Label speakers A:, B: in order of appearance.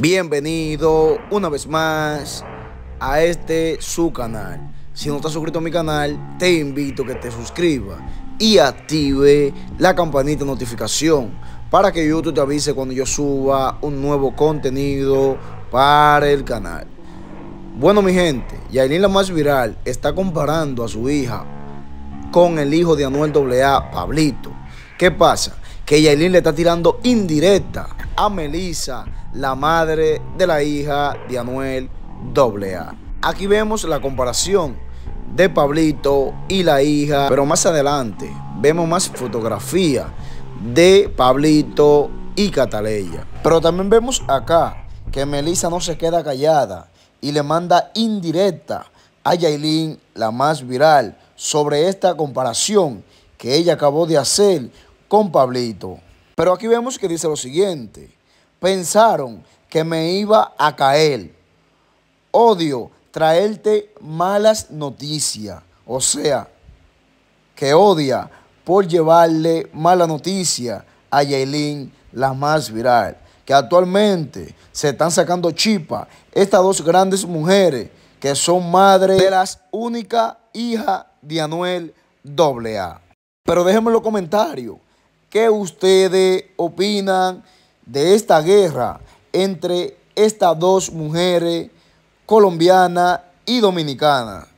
A: Bienvenido una vez más a su canal. Si no estás suscrito a mi canal, te invito a que te suscribas y active la campanita de notificación para que YouTube te avise cuando yo suba un nuevo contenido para el canal. Bueno, mi gente, Yailin, la más viral, está comparando a su hija con el hijo de Anuel AA, Pablito. ¿Qué pasa? Que Yailin le está tirando indirecta a Melissa, la madre de la hija de Anuel AA. Aquí vemos la comparación de Pablito y la hija, pero más adelante vemos más fotografía de Pablito y Cataleya. Pero también vemos acá que Melissa no se queda callada y le manda indirecta a Yailin, la más viral, sobre esta comparación que ella acabó de hacer con Pablito. Pero aquí vemos que dice lo siguiente: pensaron que me iba a caer. Odio traerte malas noticias. O sea, que odia por llevarle mala noticia a Yailin, la más viral. Que actualmente se están sacando chipa estas dos grandes mujeres que son madres de las únicas hijas de Anuel AA. Pero déjenme en los comentarios qué ustedes opinan de esta guerra entre estas dos mujeres colombianas y dominicanas.